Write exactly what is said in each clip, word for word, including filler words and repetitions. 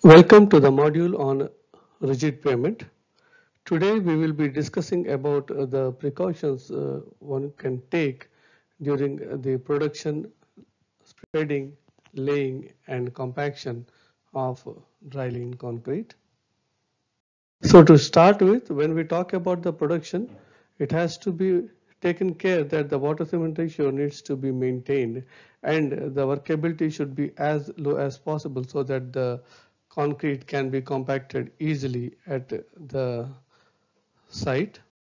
Welcome to the module on rigid pavement. Today we will be discussing about uh, the precautions uh, one can take during the production, spreading, laying and compaction of dry lain concrete. So to start with, when we talk about the production, it has to be taken care that the water cement ratio needs to be maintained and the workability should be as low as possible so that the concrete can be compacted easily at the site.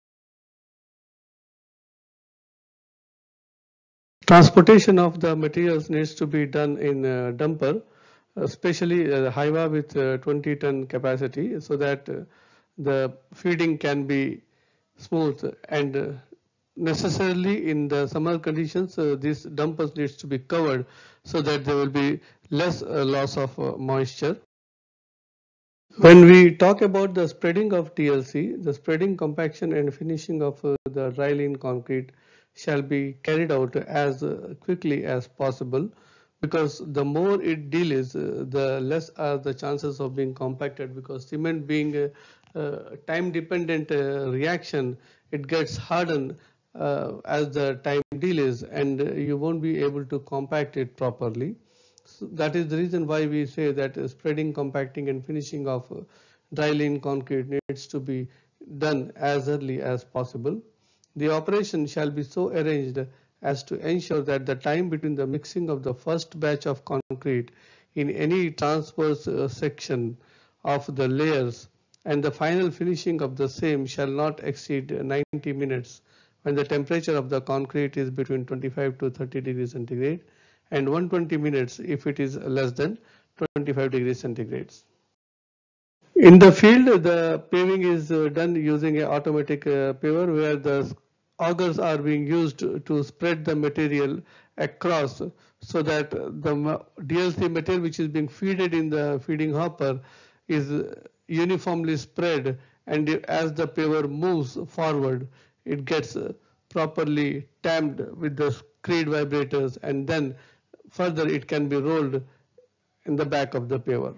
Transportation of the materials needs to be done in a dumper, especially uh, Hiva with uh, twenty ton capacity, so that uh, the feeding can be smooth and uh, necessarily in the summer conditions uh, these dumpers needs to be covered so that there will be less uh, loss of uh, moisture. When we talk about the spreading of D L C, the spreading, compaction and finishing of uh, the dry lain concrete shall be carried out as uh, quickly as possible, because the more it delays, uh, the less are the chances of being compacted, because cement being a, a time dependent uh, reaction, it gets hardened uh, as the time delays and uh, you won't be able to compact it properly. So that is the reason why we say that uh, spreading, compacting and finishing of uh, dry lain concrete needs to be done as early as possible. The operation shall be so arranged as to ensure that the time between the mixing of the first batch of concrete in any transverse uh, section of the layers and the final finishing of the same shall not exceed ninety minutes, when the temperature of the concrete is between twenty-five to thirty degrees centigrade, and one hundred twenty minutes if it is less than twenty-five degrees centigrade. In the field, the paving is uh, done using an automatic uh, paver, where the augers are being used to spread the material across, so that the D L C material which is being feeded in the feeding hopper is uniformly spread, and as the paver moves forward, it gets uh, properly tamped with the screed vibrators, and then further it can be rolled in the back of the paver.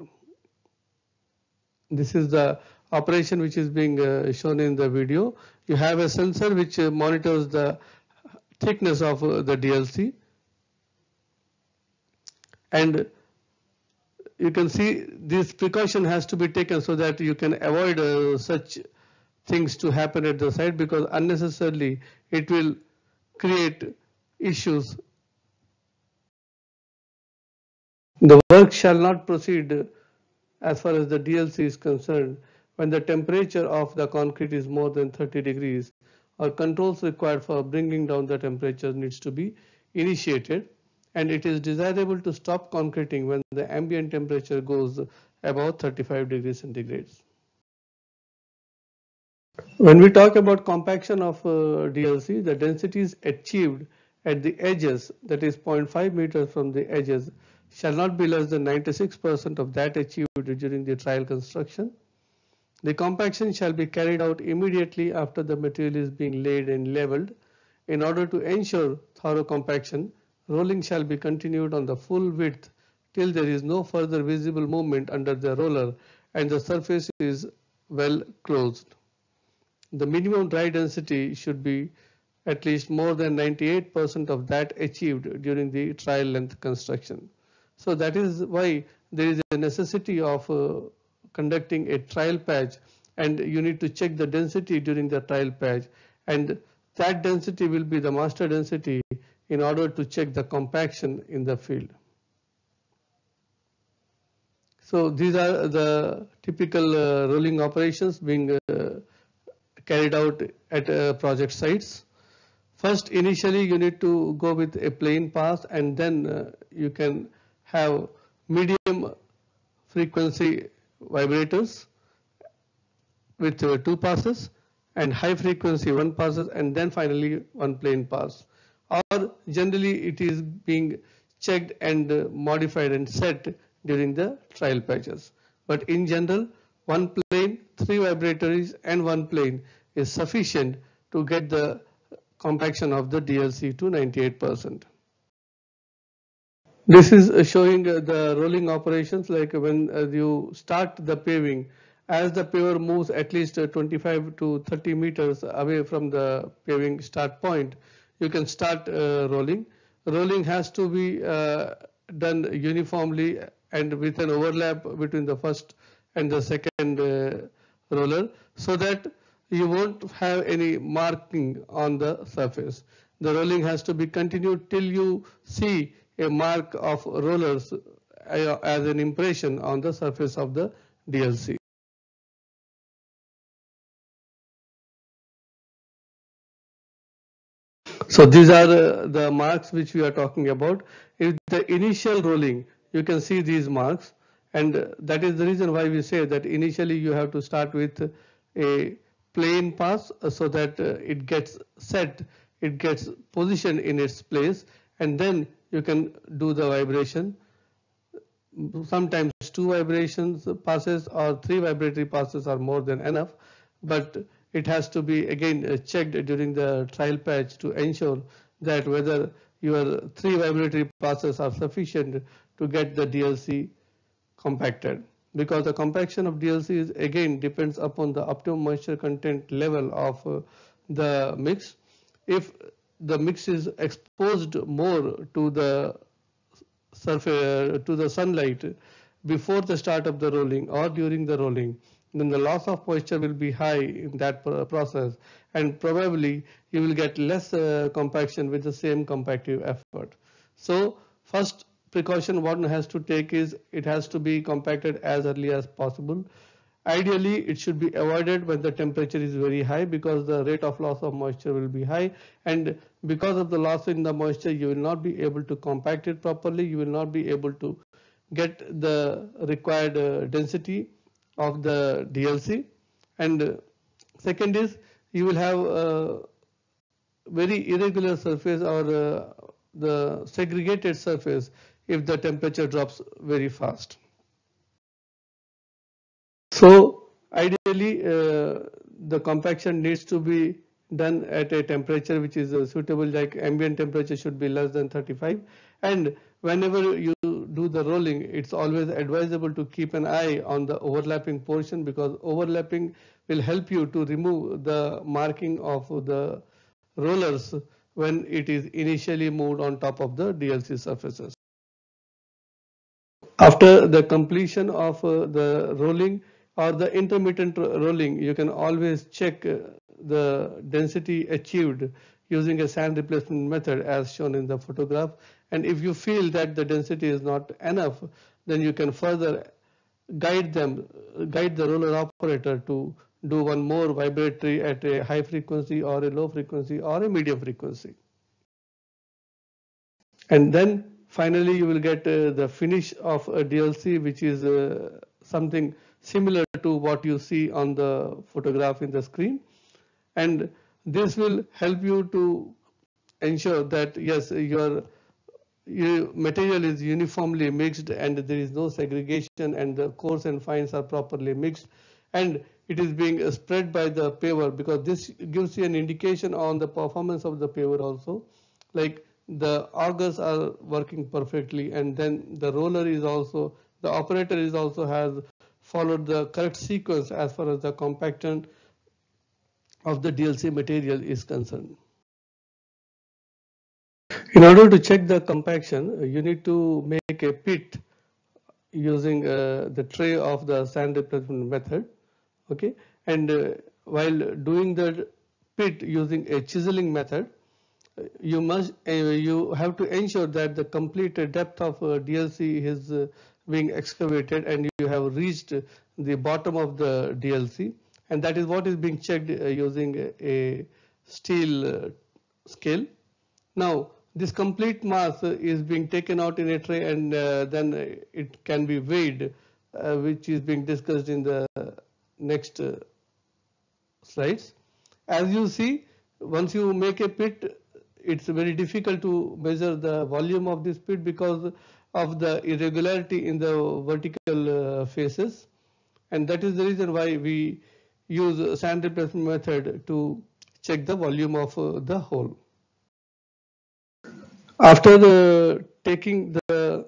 This is the operation which is being uh, shown in the video. You have a sensor which uh, monitors the thickness of uh, the D L C, and you can see this precaution has to be taken so that you can avoid uh, such things to happen at the site, because unnecessarily it will create issues. The work shall not proceed as far as the D L C is concerned when the temperature of the concrete is more than thirty degrees, or controls required for bringing down the temperature needs to be initiated, and it is desirable to stop concreting when the ambient temperature goes above thirty-five degrees centigrade. When we talk about compaction of uh, D L C, the density is achieved at the edges, that is zero point five meters from the edges, shall not be less than ninety-six percent of that achieved during the trial construction. The compaction shall be carried out immediately after the material is being laid and leveled. In order to ensure thorough compaction, rolling shall be continued on the full width till there is no further visible movement under the roller and the surface is well closed. The minimum dry density should be at least more than ninety-eight percent of that achieved during the trial length construction. So that is why there is a necessity of uh, conducting a trial patch, and you need to check the density during the trial patch, and that density will be the master density in order to check the compaction in the field. So these are the typical uh, rolling operations being uh, carried out at uh, project sites. First, initially you need to go with a plain path, and then uh, you can have medium frequency vibrators with uh, two passes, and high frequency one passes, and then finally one plain pass. Or generally it is being checked and uh, modified and set during the trial patches. But in general, one plane, three vibratories and one plane is sufficient to get the compaction of the D L C to ninety-eight percent. This is uh, showing uh, the rolling operations, like when uh, you start the paving, as the paver moves at least uh, twenty-five to thirty meters away from the paving start point, you can start uh, rolling. Rolling has to be uh, done uniformly and with an overlap between the first and the second uh, roller, so that you won't have any marking on the surface. The rolling has to be continued till you see a mark of rollers uh, as an impression on the surface of the D L C. So these are uh, the marks which we are talking about. If the initial rolling, you can see these marks, and uh, that is the reason why we say that initially you have to start with a plain pass uh, so that uh, it gets set, it gets positioned in its place, and then you can do the vibration. Sometimes two vibrations passes or three vibratory passes are more than enough, but it has to be again uh, checked during the trial patch to ensure that whether your three vibratory passes are sufficient to get the D L C compacted, because the compaction of D L C is again depends upon the optimum moisture content level of uh, the mix. If the mix is exposed more to the surface to the sunlight before the start of the rolling or during the rolling, then the loss of moisture will be high in that process, and probably you will get less uh, compaction with the same compactive effort. So first precaution one has to take is it has to be compacted as early as possible. Ideally, it should be avoided when the temperature is very high, because the rate of loss of moisture will be high, and because of the loss in the moisture, you will not be able to compact it properly. You will not be able to get the required uh, density of the D L C. And uh, second is you will have a very irregular surface or uh, the segregated surface if the temperature drops very fast. So ideally, uh, the compaction needs to be done at a temperature which is uh, suitable, like ambient temperature should be less than thirty-five. And whenever you do the rolling, it's always advisable to keep an eye on the overlapping portion, because overlapping will help you to remove the marking of the rollers when it is initially moved on top of the D L C surfaces. After the completion of uh, the rolling or the intermittent rolling, you can always check uh, the density achieved using a sand replacement method as shown in the photograph. And if you feel that the density is not enough, then you can further guide them, guide the roller operator to do one more vibratory at a high frequency or a low frequency or a medium frequency. And then finally you will get uh, the finish of a D L C, which is uh, something similar to what you see on the photograph in the screen. And this will help you to ensure that yes, your, your material is uniformly mixed and there is no segregation, and the coarse and fines are properly mixed, and it is being spread by the paver, because this gives you an indication on the performance of the paver also, like the augers are working perfectly, and then the roller is also, the operator is also has followed the correct sequence as far as the compaction of the D L C material is concerned. In order to check the compaction, you need to make a pit using uh, the tray of the sand replacement method. Okay, and uh, while doing the pit using a chiseling method, you must uh, you have to ensure that the complete depth of uh, D L C is uh, being excavated and you have reached the bottom of the D L C, and that is what is being checked uh, using a, a steel uh, scale. Now this complete mass uh, is being taken out in a tray, and uh, then it can be weighed, uh, which is being discussed in the next uh, slides. As you see, once you make a pit, it's very difficult to measure the volume of this pit because of the irregularity in the vertical uh, faces, and that is the reason why we use sand replacement method to check the volume of uh, the hole. After the taking the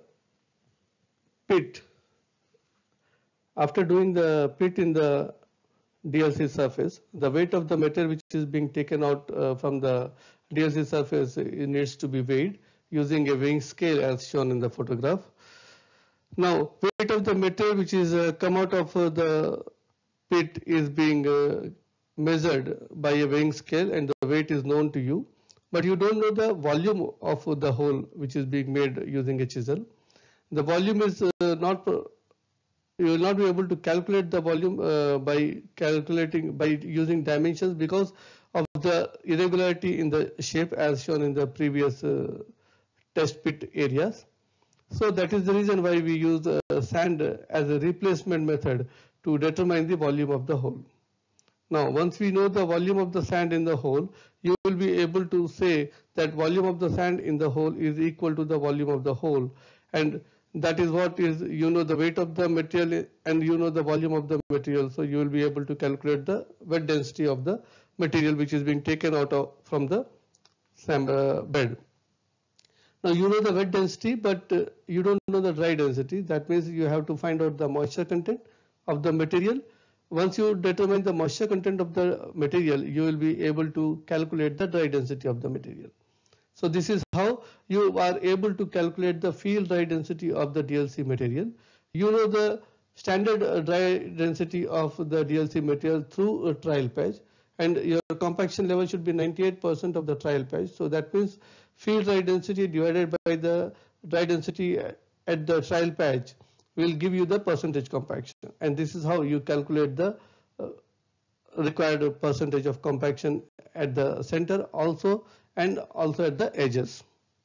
After doing the pit in the D L C surface, the weight of the material which is being taken out uh, from the D L C surface, it needs to be weighed using a weighing scale as shown in the photograph. Now, weight of the material which is uh, come out of uh, the pit is being uh, measured by a weighing scale, and the weight is known to you, but you don't know the volume of the hole which is being made using a chisel. The volume is uh, not, you will not be able to calculate the volume uh, by calculating, by using dimensions, because of the irregularity in the shape as shown in the previous uh, test pit areas. So that is the reason why we use uh, sand as a replacement method to determine the volume of the hole. Now, once we know the volume of the sand in the hole, you will be able to say that volume of the sand in the hole is equal to the volume of the hole, and that is what is, you know, the weight of the material and you know the volume of the material. So you will be able to calculate the wet density of the material which is being taken out of from the sand uh, bed. Now you know the wet density, but uh, you don't know the dry density. That means you have to find out the moisture content of the material. Once you determine the moisture content of the material, you will be able to calculate the dry density of the material. So this is how you are able to calculate the field dry density of the D L C material. You know the standard uh, dry density of the D L C material through a trial patch, and your compaction level should be ninety-eight percent of the trial patch. So that means field dry density divided by the dry density at the trial patch will give you the percentage compaction, and this is how you calculate the uh, required percentage of compaction at the center also and also at the edges.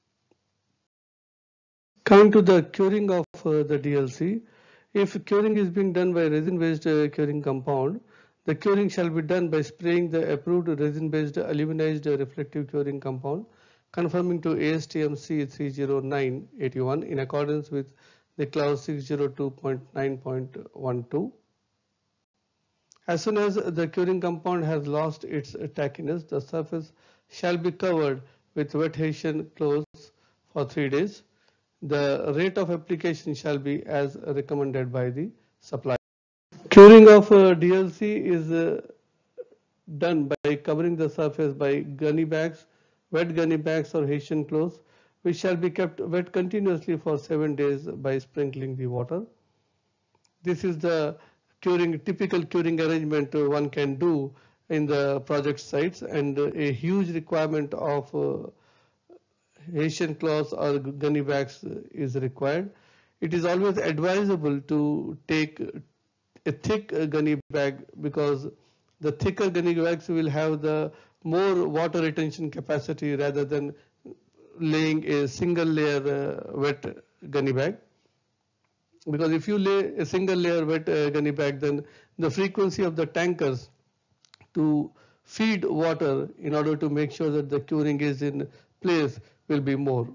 Coming to the curing of uh, the D L C, if curing is being done by resin-based uh, curing compound, the curing shall be done by spraying the approved resin-based aluminized reflective curing compound conforming to A S T M C three oh nine eighty-one in accordance with the clause six oh two point nine point one two. As soon as the curing compound has lost its tackiness, the surface shall be covered with wet Hessian cloths for three days. The rate of application shall be as recommended by the supplier. Curing of uh, D L C is uh, done by covering the surface by gunny bags, wet gunny bags or Hessian cloths, which shall be kept wet continuously for seven days by sprinkling the water. This is the curing, typical curing arrangement one can do in the project sites, and a huge requirement of uh, Hessian cloths or gunny bags is required. It is always advisable to take a thick gunny bag, because the thicker gunny bags will have the more water retention capacity rather than laying a single layer uh, wet gunny bag. Because if you lay a single layer wet uh, gunny bag, then the frequency of the tankers to feed water in order to make sure that the curing is in place will be more.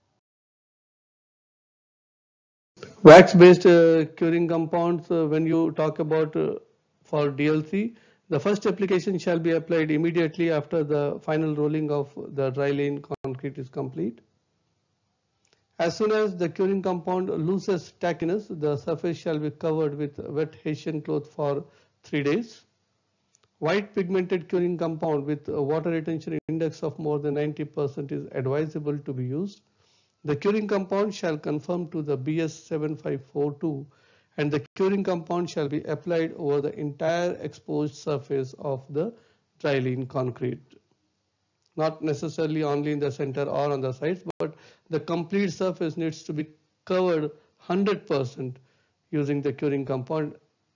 Wax-based uh, curing compounds, uh, when you talk about uh, for D L C, the first application shall be applied immediately after the final rolling of the dry lain concrete is complete. As soon as the curing compound loses tackiness, the surface shall be covered with wet Hessian cloth for three days. White pigmented curing compound with a water retention index of more than ninety percent is advisable to be used. The curing compound shall conform to the B S seven five four two, and the curing compound shall be applied over the entire exposed surface of the dry lain concrete. Not necessarily only in the center or on the sides, but the complete surface needs to be covered one hundred percent using the curing compound.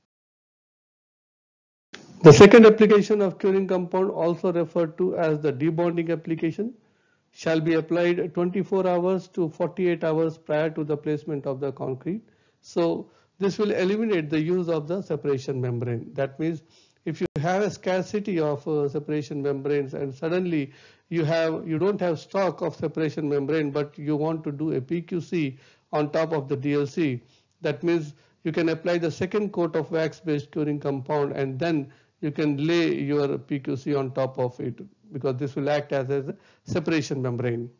The second application of curing compound, also referred to as the debonding application, shall be applied twenty-four hours to forty-eight hours prior to the placement of the concrete. So this will eliminate the use of the separation membrane. That means if you have a scarcity of uh, separation membranes and suddenly you have you don't have stock of separation membrane, but you want to do a P Q C on top of the D L C, that means you can apply the second coat of wax-based curing compound and then you can lay your P Q C on top of it, because this will act as a separation membrane.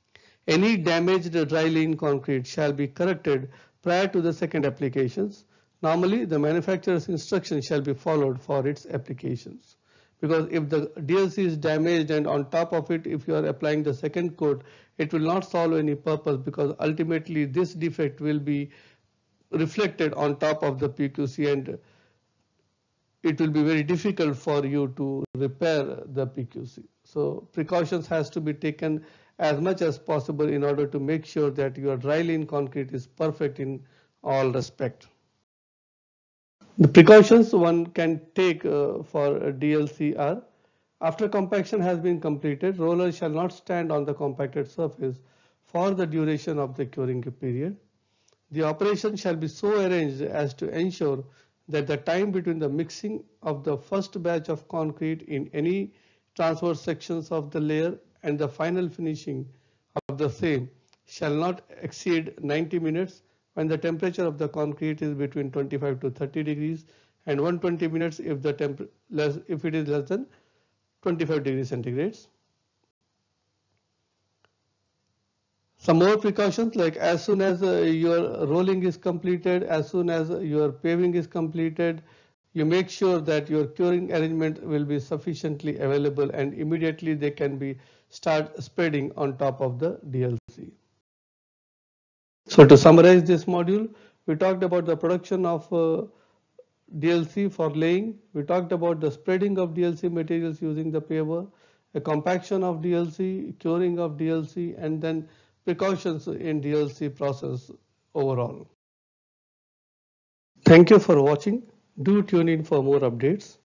Any damaged dry lain concrete shall be corrected prior to the second applications. Normally, the manufacturer's instructions shall be followed for its applications. Because if the D L C is damaged and on top of it, if you are applying the second coat, it will not solve any purpose, because ultimately this defect will be reflected on top of the P Q C and it will be very difficult for you to repair the P Q C. So precautions has to be taken as much as possible in order to make sure that your dry lean concrete is perfect in all respect. The precautions one can take uh, for a D L C are: after compaction has been completed, roller shall not stand on the compacted surface for the duration of the curing period. The operation shall be so arranged as to ensure that the time between the mixing of the first batch of concrete in any transverse sections of the layer and the final finishing of the same shall not exceed ninety minutes, when the temperature of the concrete is between twenty-five to thirty degrees, and one hundred twenty minutes if the temp less if it is less than twenty-five degrees centigrades. Some more precautions, like as soon as uh, your rolling is completed, as soon as your paving is completed, you make sure that your curing arrangement will be sufficiently available, and immediately they can be start spreading on top of the D L C. So to summarize this module, we talked about the production of uh, D L C for laying, we talked about the spreading of D L C materials using the paver, a compaction of D L C, curing of D L C, and then precautions in D L C process overall. Thank you for watching. Do tune in for more updates.